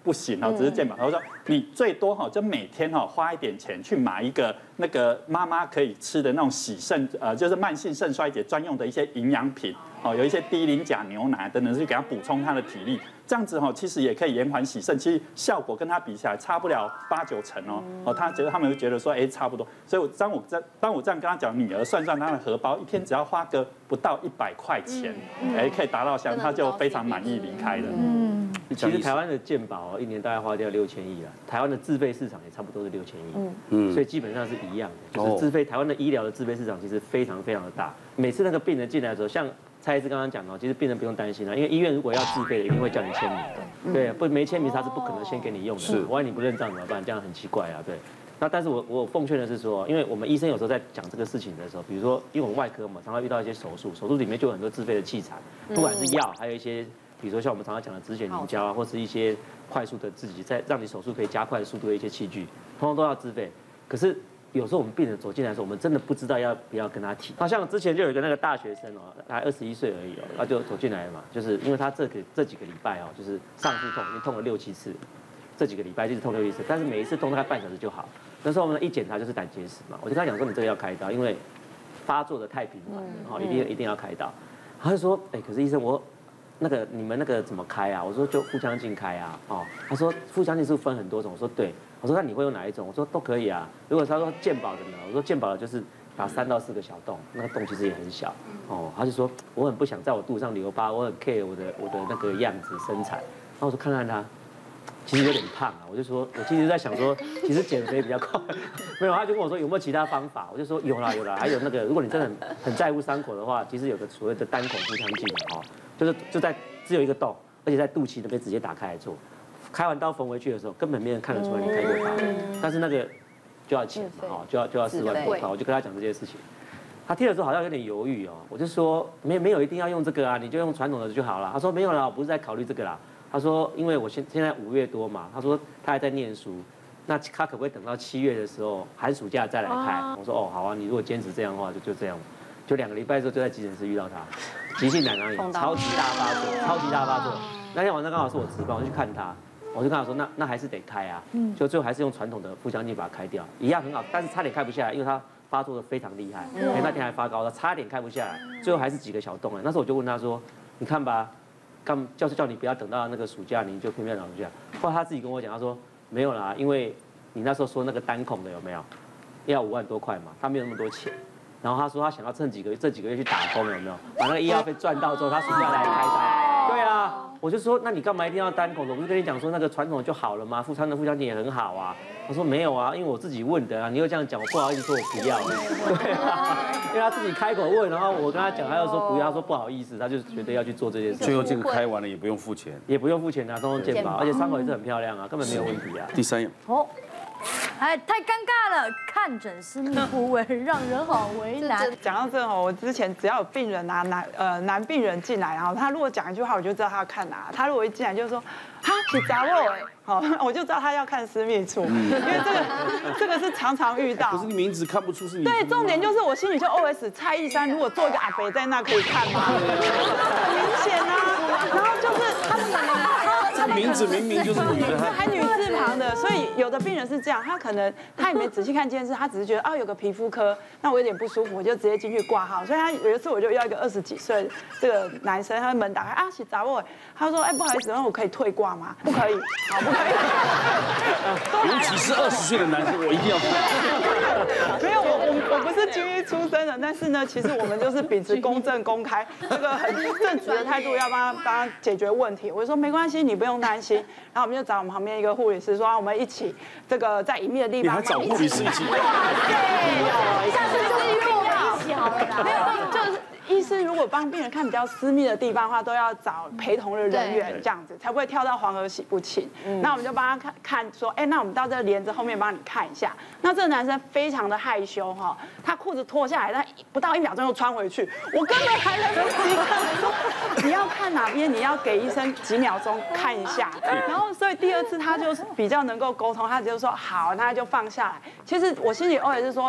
不行哦，只是健保。他说你最多哈就每天哈花一点钱去买一个那个妈妈可以吃的那种洗肾呃就是慢性肾衰竭专用的一些营养品哦，有一些低磷钾牛奶等等，去给他补充他的体力。这样子哈，其实也可以延缓洗肾，其实效果跟他比起来差不了八九成哦。哦，他觉得他们会觉得说，哎，差不多。所以我当我在当我这样跟他讲，女儿算算她的荷包，一天只要花个不到一百块钱，哎，可以达到像他就非常满意离开了。嗯， 其实台湾的健保一年大概花掉六千亿啊，台湾的自费市场也差不多是六千亿。嗯嗯，所以基本上是一样的，就是自费台湾的医疗的自费市场其实非常非常的大。每次那个病人进来的时候，像蔡医师刚刚讲哦，其实病人不用担心啊，因为医院如果要自费的，一定会叫你签名的。对，不没签名他是不可能先给你用的。是，万一你不认账怎么办？这样很奇怪啊。对，那但是我我奉劝的是说，因为我们医生有时候在讲这个事情的时候，比如说因为我们外科嘛，常常遇到一些手术，手术里面就有很多自费的器材，不管是药，还有一些比如说像我们常常讲的止血凝胶啊，或是一些快速的自己在让你手术可以加快速度的一些器具，通通都要自费。可是有时候我们病人走进来的时候，我们真的不知道要不要跟他提。好像之前就有一个那个大学生哦，才二十一岁而已哦，他就走进来了嘛，就是因为他这个这几个礼拜哦，就是上腹痛，已经痛了六七次，这几个礼拜就是痛六七次，但是每一次痛大概半小时就好。那时候我们一检查就是胆结石嘛，我就跟他讲说你这个要开刀，因为发作的太频繁了，哦，一定一定要开刀。他就说，哎，可是医生我。那个你们那个怎么开啊？我说就腹腔镜开啊，哦，他说腹腔镜是分很多种，我说对，我说那你会用哪一种？我说都可以啊。如果他说健保的呢？我说健保的就是打三到四个小洞，那个洞其实也很小，哦，他就说我很不想在我肚上留疤，我很 care 我的我的那个样子身材。然后我说看看他，其实有点胖啊，我就说我其实在想说，其实减肥比较快，没有，他就跟我说有没有其他方法？我就说有啦有啦，还有那个如果你真的很很在乎伤口的话，其实有个所谓的单孔腹腔镜哦。就是就在只有一个洞，而且在肚脐那边直接打开来做。开完刀缝回去的时候，根本没人看得出来你开过刀，但是那个就要钱嘛，哦，就要就要四万多块。我就跟他讲这件事情，他听了之后好像有点犹豫哦。我就说没没有一定要用这个啊，你就用传统的就好了。他说没有啦，我不是在考虑这个啦。他说因为我现现在五月多嘛，他说他还在念书，那他可不可以等到七月的时候寒暑假再来开？我说哦好啊，你如果坚持这样的话就就这样。就两个礼拜之后就在急诊室遇到他，急性胆囊炎，超级大发作，超级大发作。那天晚上刚好是我值班，我就去看他，我就跟他说那那还是得开啊，就最后还是用传统的腹腔镜把它开掉，一样很好，但是差点开不下来，因为他发作的非常厉害，哎那天还发高，他差点开不下来，最后还是几个小洞了。那时候我就问他说，你看吧，刚教授叫你不要等到那个暑假，你就偏偏等暑假。后来他自己跟我讲，他说没有啦，因为你那时候说那个单孔的有没有，要五万多块嘛，他没有那么多钱。然后他说他想要趁几个月这几个月去打工，有没有？把那个医药费赚到之后，他暑假来开刀。对啊，我就说那你干嘛一定要单孔的？我不是跟你讲说那个传统的就好了吗？腹腔的腹腔镜也很好啊。他说没有啊，因为我自己问的啊。你又这样讲，我不好意思说我不要。对啊，因为他自己开口问，然后我跟他讲，他又说不要，他说不好意思，他就觉得要去做这件事。 最后这个开完了也不用付钱， 也不用付钱啊，都用健保，而且伤口也是很漂亮啊，根本没有问题啊。 第三样。 哦。哎，太尴尬了！看诊私密部位让人好为难。 讲到这哦，我之前只要有病人啊，男呃男病人进来，然后他如果讲一句话，我就知道他要看哪。他如果一进来就说哈，你砸我哎，好，我就知道他要看私密处，因为这个这个是常常遇到。 可是你名字看不出是你。 对，重点就是我心里就 O S 蔡依珊，如果做一个阿北在那可以看吗？很明显啊，然后就是他们这名字明明就是你的， 还女字旁的，所以有的病人是这样，他可能他也没仔细看监视，他只是觉得哦有个皮肤科，那我有点不舒服，我就直接进去挂号。所以他有一次我就要一个二十几岁这个男生，他的门打开啊，是找我，他说哎不好意思，那我可以退挂吗？不可以，好不可以。 尤其是二十岁的男生，我一定要退。 没有，我我我不是军医出身的，但是呢，其实我们就是秉持公正公开这个很正直的态度，要帮他帮他解决问题。我就说没关系，你不用担心。然后我们就找我们旁边一个护理师说，我们一起这个在隐秘的地方。 你还找护理师一起？ 对，下次就是约我们一起好了啦。没有，就是。医师如果帮病人看比较私密的地方的话，都要找陪同的人员，这样子才不会跳到黄河洗不清。那我们就帮他看看说，哎，那我们到这个帘子后面帮你看一下。那这个男生非常的害羞哈，他裤子脱下来，他不到一秒钟又穿回去，我根本还来不及看，说你要看哪边，你要给医生几秒钟看一下。然后所以第二次他就比较能够沟通，他就说好，那他就放下来。其实我心里偶尔是说。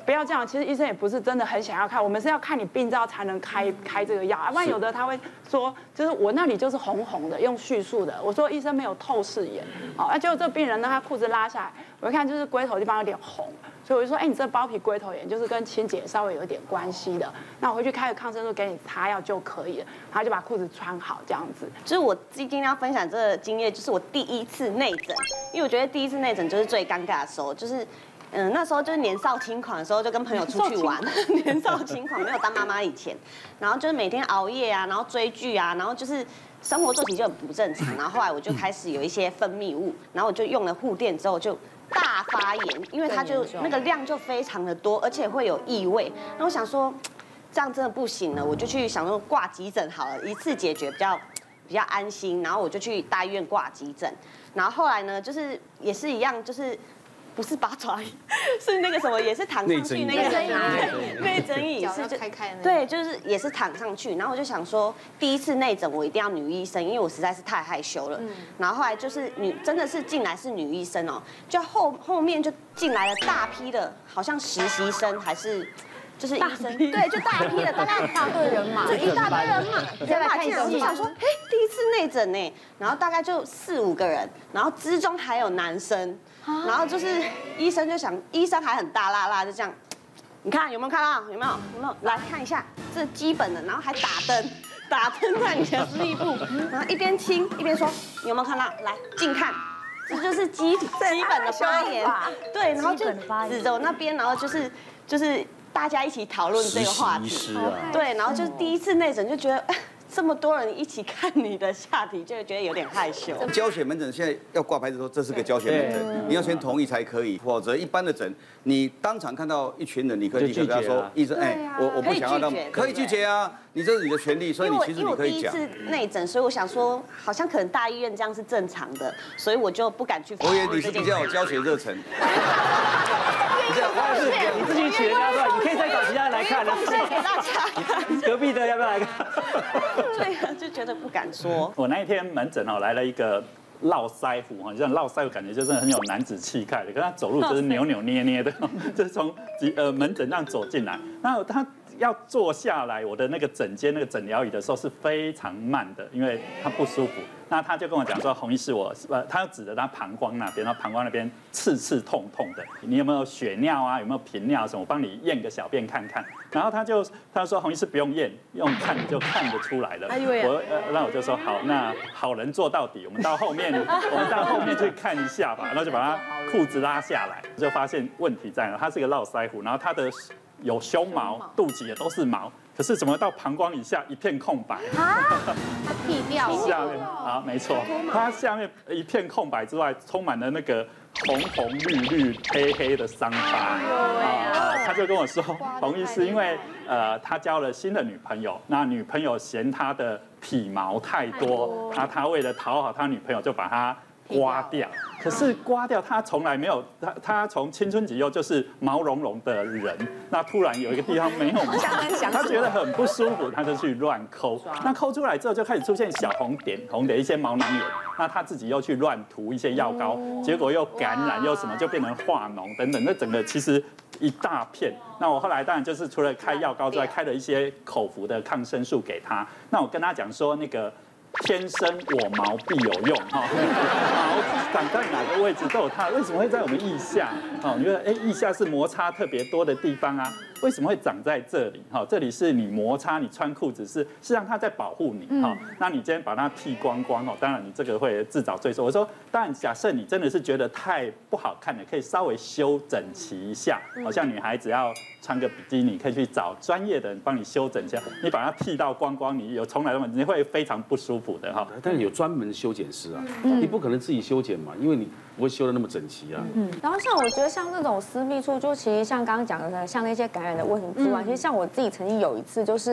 不要这样。其实医生也不是真的很想要看，我们是要看你病灶才能开开这个药。要不然有的他会说，就是我那里就是红红的，用叙述的。我说医生没有透视眼，哦，那结果这个病人呢，他裤子拉下来，我一看就是龟头地方有点红。所以我就说，哎，你这包皮龟头炎就是跟清洁稍微有一点关系的，那我回去开个抗生素给你擦药就可以了，然后就把裤子穿好这样子。 就是我今天要分享这个经验，就是我第一次内诊，因为我觉得第一次内诊就是最尴尬的时候，就是嗯那时候就是年少轻狂的时候，就跟朋友出去玩，年少轻狂没有当妈妈以前，然后就是每天熬夜啊，然后追剧啊，然后就是生活作息就很不正常，然后后来我就开始有一些分泌物，然后我就用了护垫之后就。大发炎，因为它就那个量就非常的多，而且会有异味。然后我想说，这样真的不行了，我就去想说挂急诊好了，一次解决比较比较安心。然后我就去大医院挂急诊。然后后来呢，就是也是一样，就是不是八爪椅，是那个什么，也是躺上去那个内诊椅，是就对，就是也是躺上去。然后我就想说，第一次内诊我一定要女医生，因为我实在是太害羞了。然后后来就是女，真的是进来是女医生哦，就后后面就进来了大批的，好像实习生还是。就是医生，对，就大批的，大概大队人马， 就一大堆人马，人马进来，我就想说，哎，第一次内诊呢，然后大概就四五个人，然后之中还有男生，然后就是医生就想，医生还很大辣辣，就这样，你看有没有看到？有没有？有没有？来看一下，这基本的，然后还打灯，打灯在你的私密部，然后一边亲一边说，有没有看到？来近看。这就是基基本的发言，对，然后就指着我那边，然后就是就是大家一起讨论这个话题，对，然后就是第一次内诊就觉得。这么多人一起看你的下体，就会觉得有点害羞。 教学门诊现在要挂牌子说这是个教学门诊，你要先同意才可以，否则一般的诊，你当场看到一群人，你可以立刻跟他说，医生，哎，我我不想要让，可以拒绝啊，你这是你的权利，所以你其实你可以讲。 因为我第一次内诊，所以我想说，好像可能大医院这样是正常的，所以我就不敢去。 我以为你是比较有教学热忱。 你这你自己取的，要不要？你可以再找其他人来看的。 奉献给大家。 隔壁的要不要来看？ 对啊，就觉得不敢说。 我那一天门诊哦来了一个络腮胡哈，像络腮胡感觉就是很有男子气概的，可是他走路就是扭扭捏捏的，就是从呃门诊这样走进来，那他。要坐下来，我的那个诊间那个诊疗椅的时候是非常慢的，因为他不舒服。那他就跟我讲说，洪医师，我呃，他要指着他膀胱那边，然后膀胱那边刺刺痛痛的，你有没有血尿啊？有没有频尿什么？我帮你验个小便看看。然后他就他说，洪医师不用验，用看就看得出来了。我呃，那我就说好，那好人做到底，我们到后面，我们到后面去看一下吧。然后就把他裤子拉下来，就发现问题在哪，他是个络腮胡，然后他的。有胸毛，肚脐也都是毛，可是怎么到膀胱以下一片空白？啊， 屁掉下面啊，没错，它下面一片空白之外，充满了那个红红绿绿、黑黑的伤疤。啊，他就跟我说，洪医师，因为呃，他交了新的女朋友，那女朋友嫌他的体毛太多，那他为了讨好他女朋友，就把他。刮掉，可是刮掉他从来没有，他他从青春期后就是毛茸茸的人，那突然有一个地方没有毛，他觉得很不舒服，他就去乱抠，那抠出来之后就开始出现小红点，红的一些毛囊炎，那他自己又去乱涂一些药膏，结果又感染又什么就变成化脓等等，那整个其实一大片。那我后来当然就是除了开药膏之外，开了一些口服的抗生素给他，那我跟他讲说那个。天生我毛必有用哈，毛长在哪个位置都有它，为什么会在我们腋下？哦，你觉得哎，腋下是摩擦特别多的地方啊，为什么会长在这里？哈，这里是你摩擦，你穿裤子是是让它在保护你哈。那你今天把它剃光光哦，当然你这个会自找罪受。我说，当然假设你真的是觉得太不好看了，可以稍微修整齐一下，好像女孩子要穿个比基尼，可以去找专业的人帮你修整一下。你把它剃到光光，你有从来你会非常不舒服。的哈， 但是有专门的修剪师啊，你不可能自己修剪嘛，因为你不会修的那么整齐啊。 嗯，然后像我觉得像那种私密处，就其实像刚刚讲的，像那些感染的问题之外，其实像我自己曾经有一次，就是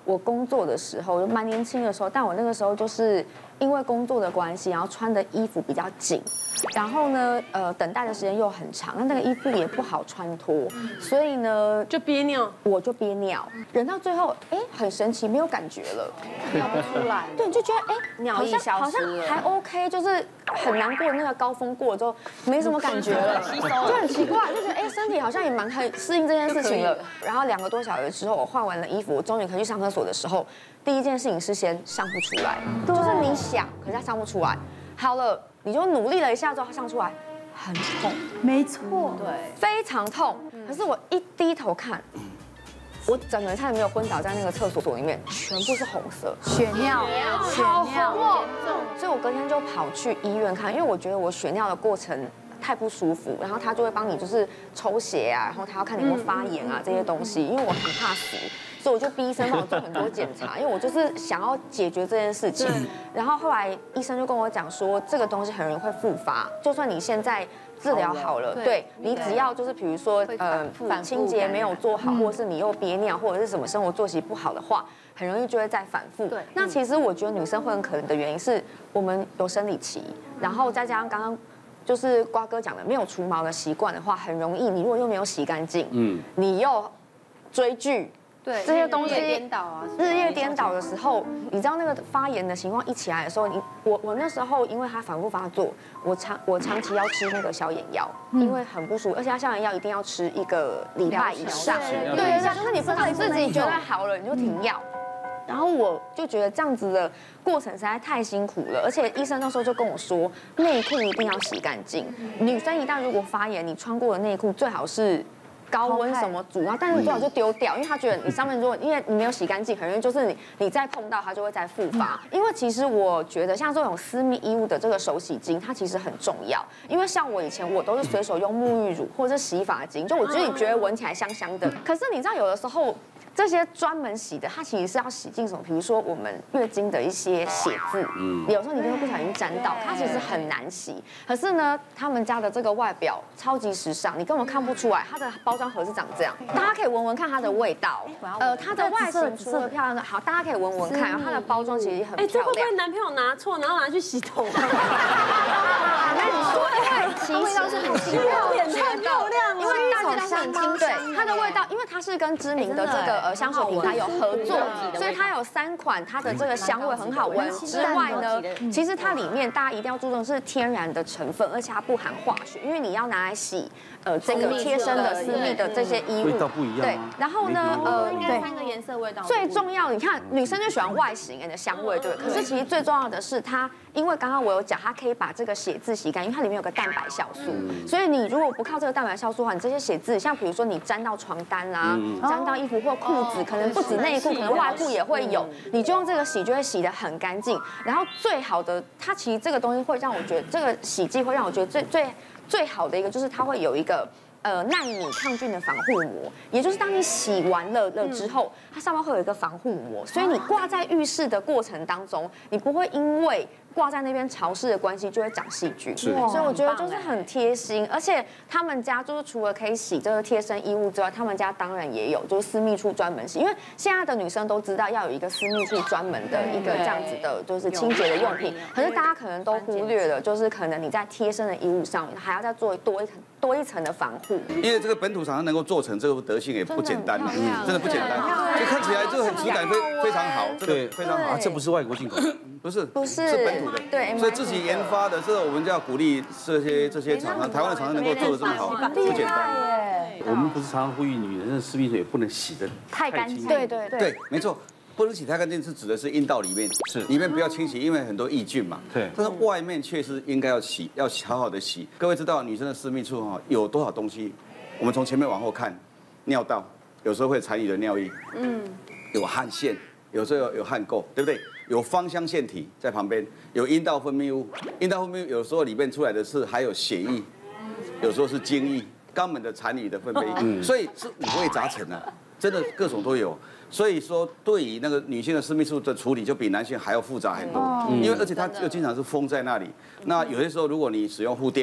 我工作的时候，就蛮年轻的时候，但我那个时候就是因为工作的关系，然后穿的衣服比较紧，然后呢，呃，等待的时间又很长，那那个衣服也不好穿脱，所以呢就憋尿， 我就憋尿，忍到最后，哎，很神奇，没有感觉了， 尿不出来， 对，你就觉得哎， 尿意消好像还 OK， 就是很难过那个高峰过了之后，没什么感觉了，就很奇怪，就觉得哎，身体好像也蛮很适应这件事情了。然后两个多小时之后，我换完了衣服，我终于可以去上厕所的时候，第一件事情是先上不出来，就是你想，可是它上不出来。好了，你就努力了一下之后，它上出来，很痛， 没错， 对，非常痛。可是我一低头看，我整个人差点没有昏倒在那个厕所里面，全部是红色， 血尿， 血尿，所以我隔天就跑去医院看，因为我觉得我血尿的过程太不舒服，然后他就会帮你就是抽血啊，然后他要看你有没有发炎啊这些东西，因为我很怕死。所以我就逼医生帮我做很多检查，因为我就是想要解决这件事情。然后后来医生就跟我讲说，这个东西很容易会复发，就算你现在治疗好了，对你只要就是比如说呃清洁没有做好，或者是你又憋尿，或者是什么生活作息不好的话，很容易就会再反复。那其实我觉得女生会很可能的原因是我们有生理期，然后再加上刚刚就是瓜哥讲的没有除毛的习惯的话，很容易你如果又没有洗干净，嗯，你又追剧。 对这些东西日夜颠倒啊， 日夜颠倒的时候，你知道那个发炎的情况一起来的时候，你我我那时候因为它反复发作，我长我长期要吃那个消炎药，因为很不舒服，而且它消炎药一定要吃一个礼拜以上，对对对，就是你不能自己觉得好了你就停药。然后我就觉得这样子的过程实在太辛苦了，而且医生那时候就跟我说，内裤一定要洗干净。女生一旦如果发炎，你穿过的内裤最好是高温什么煮，然后但是最好就丢掉，因为他觉得你上面如果因为你没有洗干净，很容易就是你你再碰到它就会再复发。因为其实我觉得像这种私密衣物的这个手洗巾，它其实很重要，因为像我以前我都是随手用沐浴乳或者是洗发精，就我自己觉得闻起来香香的。可是你知道有的时候。这些专门洗的，它其实是要洗净什么？比如说我们月经的一些血渍，嗯，有时候你就会不小心沾到，它其实很难洗。可是呢，他们家的这个外表超级时尚，你根本看不出来它的包装盒是长这样。大家可以闻闻看它的味道，呃，它的外形除了漂亮的，好，大家可以闻闻看，然后它的包装其实很漂亮。 哎，这会不会男朋友拿错，然后拿去洗头？ 那你说，因为其实味道是很清亮， 太漂亮了， 因为大家都很清，对它的味道，因为它是跟知名的这个呃香水品牌有合作，所以它有三款，它的这个香味很好闻。之外呢，其实它里面大家一定要注重是天然的成分，而且它不含化学，因为你要拿来洗呃这个贴身的私密的这些衣物， 味道不一样。 对，然后呢，呃， 应该三个颜色味道。 最重要，你看女生就喜欢外形的香味，对。可是其实最重要的是它，因为刚刚我有讲，它可以把这个血渍洗干净，因为它里面有个蛋白酵素，所以你如果不靠这个蛋白酵素的话，你这些血渍，像比如说你沾到床单啊，沾到衣服或裤子，可能不止内裤，可能外裤也会有，你就用这个洗就会洗得很干净。然后最好的，它其实这个东西会让我觉得，这个洗剂会让我觉得最最最好的一个就是它会有一个。呃，纳米抗菌的防护膜，也就是当你洗完了了之后，它上面会有一个防护膜，所以你挂在浴室的过程当中，你不会因为挂在那边潮湿的关系就会长细菌。 是， 所以我觉得就是很贴心，而且他们家就是除了可以洗这个贴身衣物之外，他们家当然也有就是私密处专门洗，因为现在的女生都知道要有一个私密处专门的一个这样子的，就是清洁的用品。可是大家可能都忽略了，就是可能你在贴身的衣物上面还要再做多一层多一层的防护。 因为这个本土厂商能够做成这个德性也不简单，真的不简单，就看起来就很质感非非常好，真的非常好。 这不是外国进口， 不是不是是本土的， 对， 所以自己研发的，这个我们就要鼓励这些这些厂商，台湾的厂商能够做的这么好，不简单。 我们不是常常呼吁女人的私密处也不能洗的太干净，对对对， 对，没错。不能洗太干净是指的是阴道里面，是里面不要清洗，因为很多抑菌嘛。 对， 但是外面确实应该要洗，要好好的洗。各位知道女生的私密处哈有多少东西？我们从前面往后看，尿道有时候会残余的尿液，嗯，有汗腺，有时候有有汗垢，对不对？有芳香腺体在旁边，有阴道分泌物，阴道分泌物有时候里面出来的是还有血液，有时候是精液，肛门的残余的分泌，所以是五味杂陈啊，真的各种都有。所以说，对于那个女性的私密处的处理，就比男性还要复杂很多，因为而且它又经常是封在那里。那有些时候，如果你使用护垫，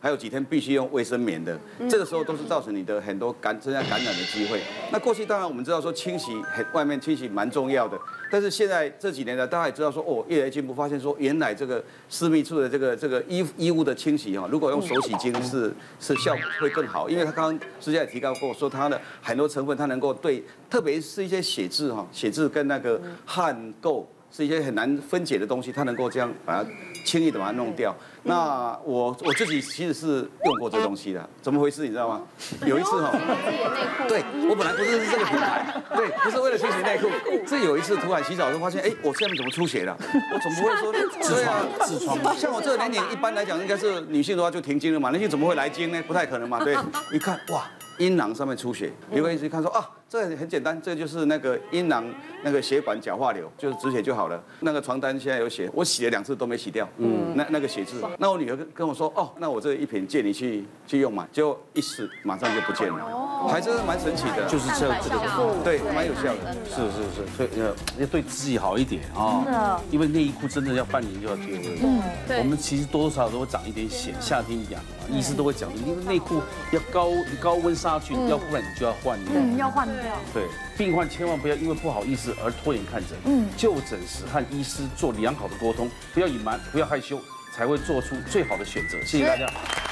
还有几天必须用卫生棉的，这个时候都是造成你的很多感增加感染的机会。那过去当然我们知道说清洗很外面清洗蛮重要的，但是现在这几年呢，大家也知道说哦，越来越进步，发现说原来这个私密处的这个这个衣衣物的清洗哈，如果用手洗精是是效果会更好，因为他刚刚师姐也提到过，说它的很多成分它能够对，特别是一些血渍哈，血渍跟那个汗垢。是一些很难分解的东西，它能够这样把它轻易的把它弄掉。那我我自己其实是用过这东西的，怎么回事你知道吗？有一次哈，对我本来不是这个品牌，对，不是为了清洗内裤，是有一次突然洗澡就发现，哎，我下面怎么出血了？我总不会说痔疮，痔疮。像我这个年龄，一般来讲应该是女性的话就停经了嘛，男性怎么会来经呢？不太可能嘛，对。一看哇，阴囊上面出血，有个医生看说啊。这很简单，这就是那个阴囊那个血管角化瘤，就是止血就好了。那个床单现在有血，我洗了两次都没洗掉，嗯，那那个血渍。那我女儿跟跟我说，哦，那我这一瓶借你去去用嘛，结果一试马上就不见了，还真是蛮神奇的， 就是这这个， 对，蛮有效的。 是是是，所以呃要对自己好一点啊，因为内衣裤真的要半年就要丢了。对，我们其实多多少少都会长一点癣，夏天痒嘛，医师都会讲，你的内裤要高高温杀菌，要不然你就要换掉。 嗯，要换掉。 对，病患千万不要因为不好意思而拖延看诊，嗯，就诊时和医师做良好的沟通，不要隐瞒，不要害羞，才会做出最好的选择。谢谢大家。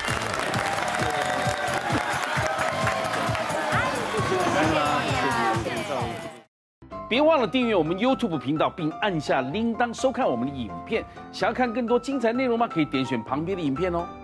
别忘了订阅我们 YouTube 频道，并按下铃铛收看我们的影片。想要看更多精彩内容吗？可以点选旁边的影片哦。